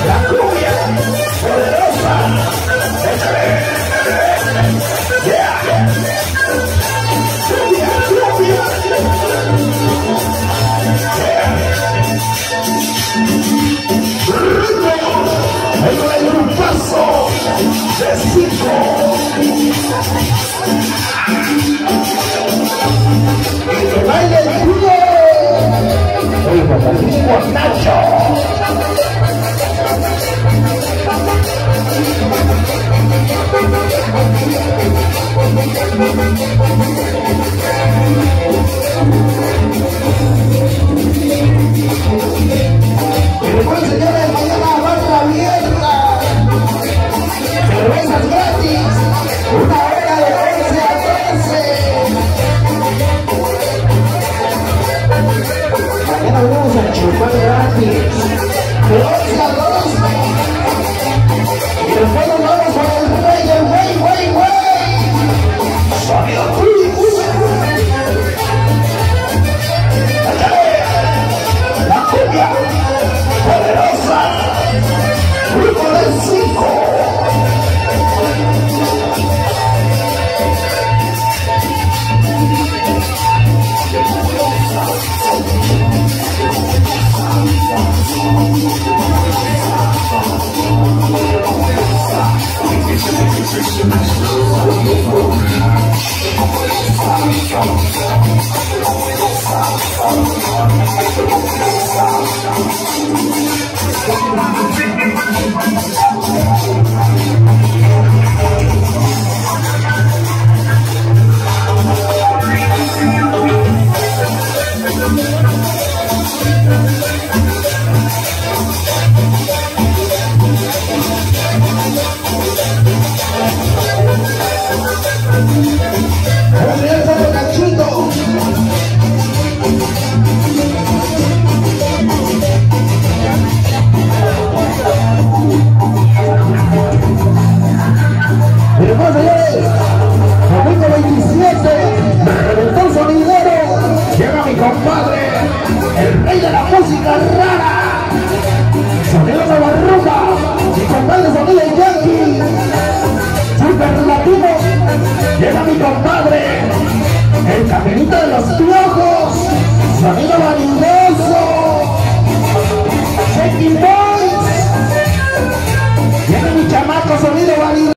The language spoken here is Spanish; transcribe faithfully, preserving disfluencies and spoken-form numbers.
La cumbia poderosa. Yeah. Cumbia, cumbia. Yeah. El grupazo de cinco. Y que baile el culo. El guapatismo Nacho. Y después, señores, mañana barra abierta. Cervezas gratis. Una hora de once a trece. Mañana vamos a chupar gratis. De once a doce. Y después nos vamos con el rey del güey, güey, güey. Sonido Cruz. La cumbia poderosa. Grupo de cinco. Compadre, el rey de la música rara, sonido de Barruca, mi compadre sonido yankee, super latino, llega mi compadre, el caminito de los piojos, sonido vanidoso, Shaky Boys, llega mi chamaco sonido vanidoso.